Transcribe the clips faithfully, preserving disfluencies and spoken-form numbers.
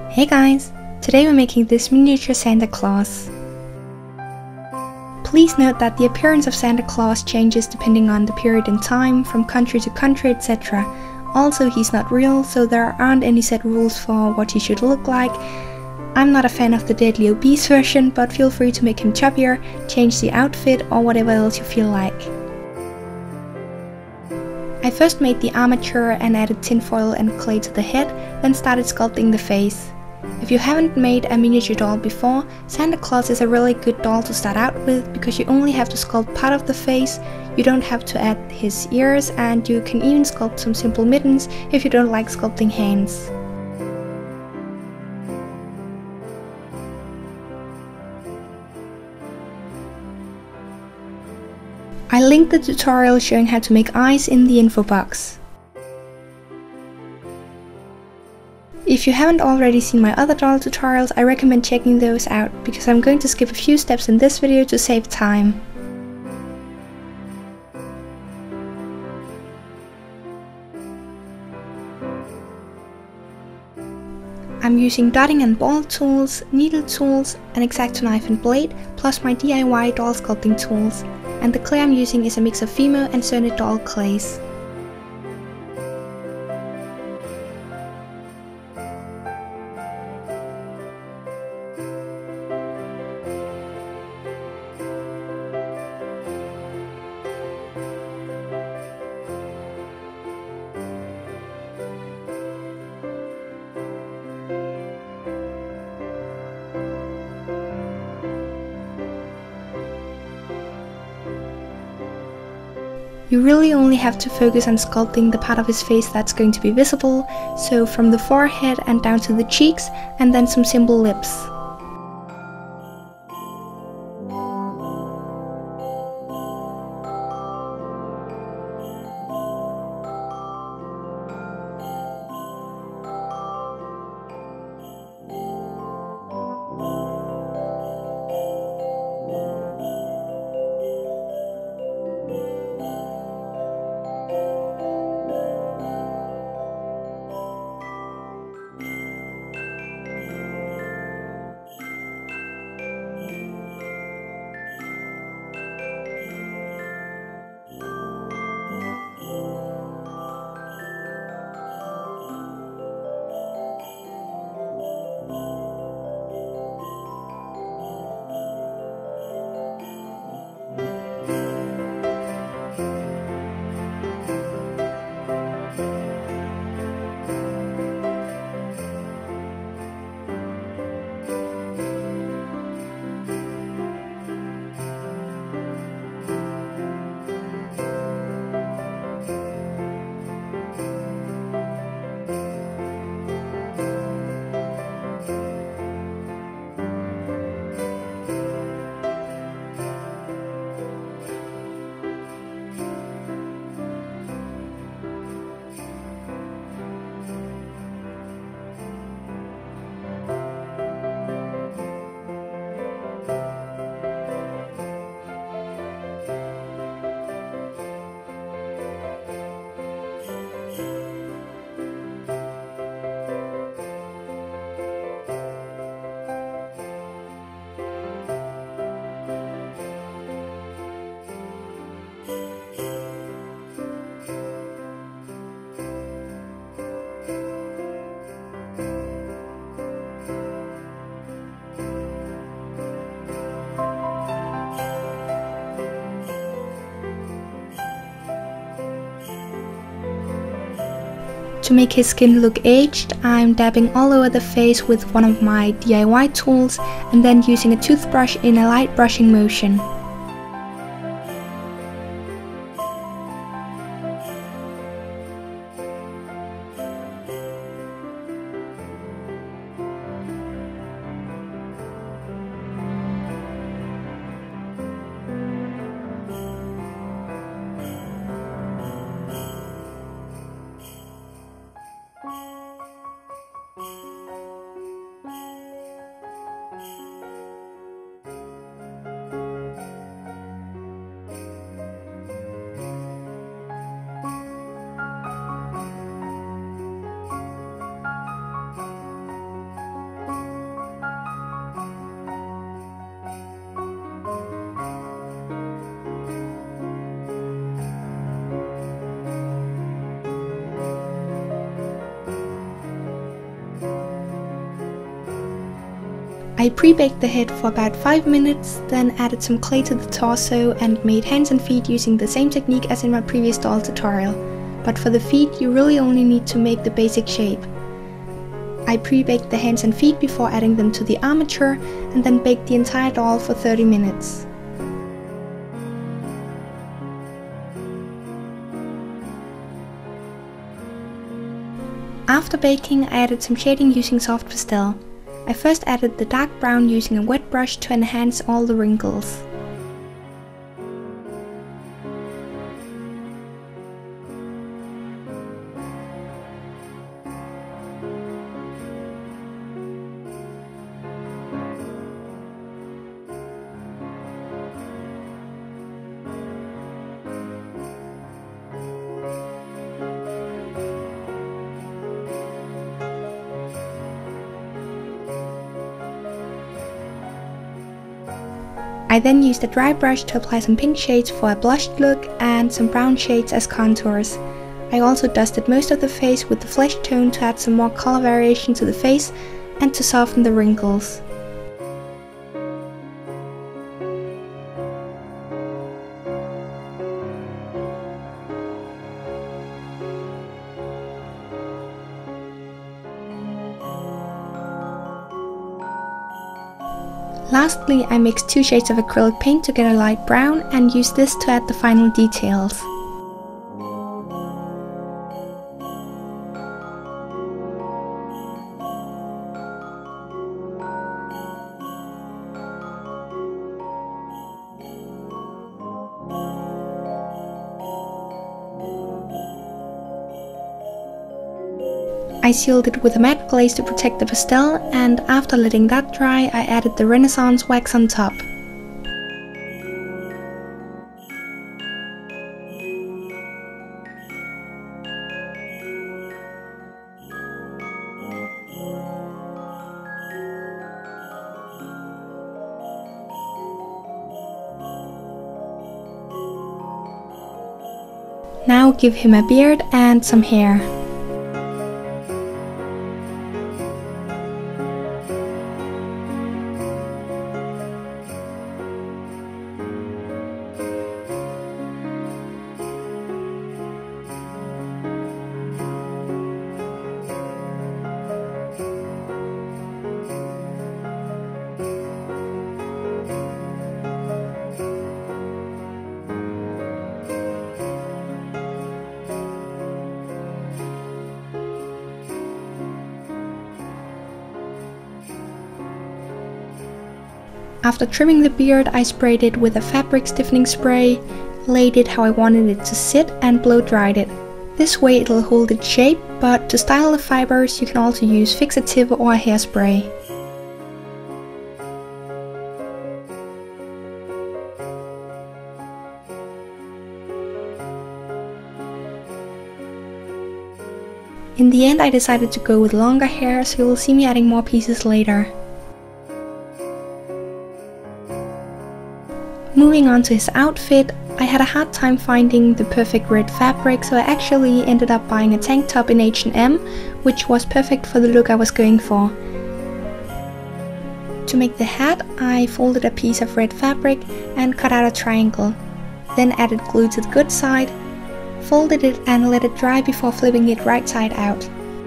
Hey guys! Today we're making this miniature Santa Claus. Please note that the appearance of Santa Claus changes depending on the period in time, from country to country, et cetera. Also, he's not real, so there aren't any set rules for what he should look like. I'm not a fan of the deadly obese version, but feel free to make him chubbier, change the outfit, or whatever else you feel like. I first made the armature and added tinfoil and clay to the head, then started sculpting the face. If you haven't made a miniature doll before, Santa Claus is a really good doll to start out with because you only have to sculpt part of the face, you don't have to add his ears, and you can even sculpt some simple mittens if you don't like sculpting hands. I linked the tutorial showing how to make eyes in the info box. If you haven't already seen my other doll tutorials, I recommend checking those out, because I'm going to skip a few steps in this video to save time. I'm using dotting and ball tools, needle tools, an X-Acto knife and blade, plus my D I Y doll sculpting tools, and the clay I'm using is a mix of Fimo and Cernit doll clays. You really only have to focus on sculpting the part of his face that's going to be visible, so from the forehead and down to the cheeks, and then some simple lips. To make his skin look aged, I'm dabbing all over the face with one of my D I Y tools and then using a toothbrush in a light brushing motion. I pre-baked the head for about five minutes, then added some clay to the torso and made hands and feet using the same technique as in my previous doll tutorial. But for the feet, you really only need to make the basic shape. I pre-baked the hands and feet before adding them to the armature, and then baked the entire doll for thirty minutes. After baking, I added some shading using soft pastel. I first added the dark brown using a wet brush to enhance all the wrinkles. I then used a dry brush to apply some pink shades for a blushed look and some brown shades as contours. I also dusted most of the face with the flesh tone to add some more color variation to the face and to soften the wrinkles. Lastly, I mixed two shades of acrylic paint to get a light brown and used this to add the final details. I sealed it with a matte glaze to protect the pastel, and after letting that dry, I added the Renaissance wax on top. Now give him a beard and some hair. After trimming the beard, I sprayed it with a fabric stiffening spray, laid it how I wanted it to sit, and blow dried it. This way it'll hold its shape, but to style the fibers you can also use fixative or hairspray. In the end I decided to go with longer hair, so you'll see me adding more pieces later. Moving on to his outfit, I had a hard time finding the perfect red fabric, so I actually ended up buying a tank top in H and M, which was perfect for the look I was going for. To make the hat, I folded a piece of red fabric and cut out a triangle, then added glue to the good side, folded it and let it dry before flipping it right side out.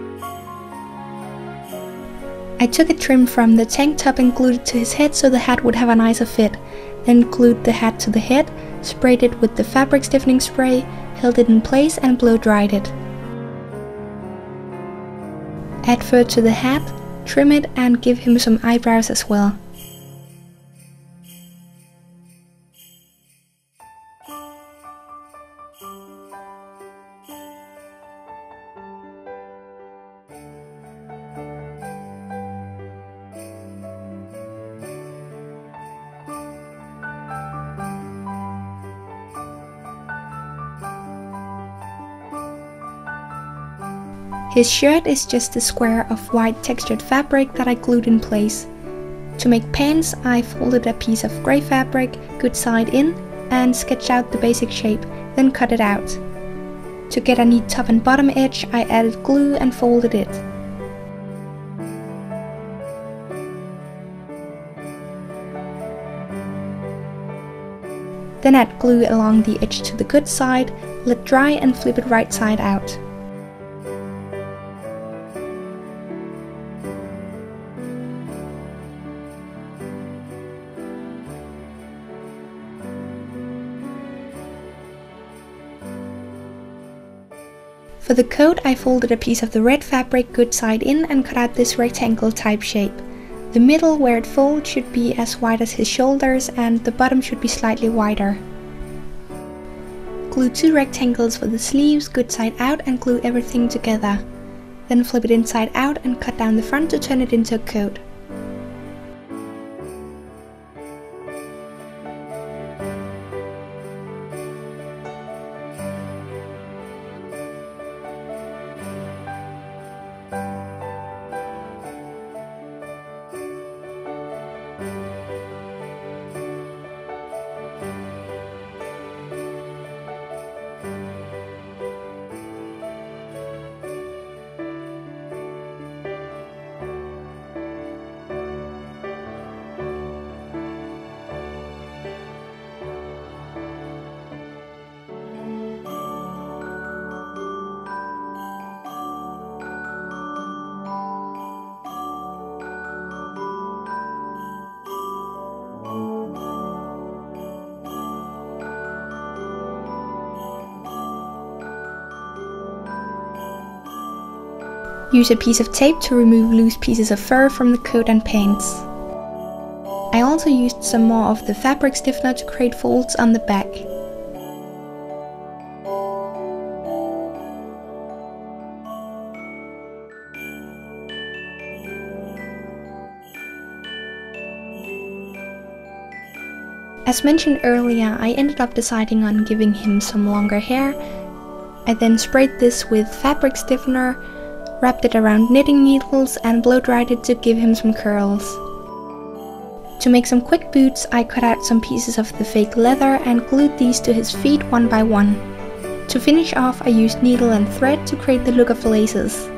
I took a trim from the tank top and glued it to his head so the hat would have a nicer fit. Then glued the hat to the head, sprayed it with the fabric stiffening spray, held it in place and blow dried it. Add fur to the hat, trim it and give him some eyebrows as well. His shirt is just a square of white textured fabric that I glued in place. To make pants, I folded a piece of grey fabric, good side in, and sketched out the basic shape, then cut it out. To get a neat top and bottom edge, I added glue and folded it. Then add glue along the edge to the good side, let dry and flip it right side out. For the coat, I folded a piece of the red fabric good side in and cut out this rectangle type shape. The middle where it folds should be as wide as his shoulders and the bottom should be slightly wider. Glue two rectangles for the sleeves good side out and glue everything together. Then flip it inside out and cut down the front to turn it into a coat. Use a piece of tape to remove loose pieces of fur from the coat and pants. I also used some more of the fabric stiffener to create folds on the back. As mentioned earlier, I ended up deciding on giving him some longer hair. I then sprayed this with fabric stiffener, wrapped it around knitting needles and blow dried it to give him some curls. To make some quick boots, I cut out some pieces of the fake leather and glued these to his feet one by one. To finish off, I used needle and thread to create the look of laces.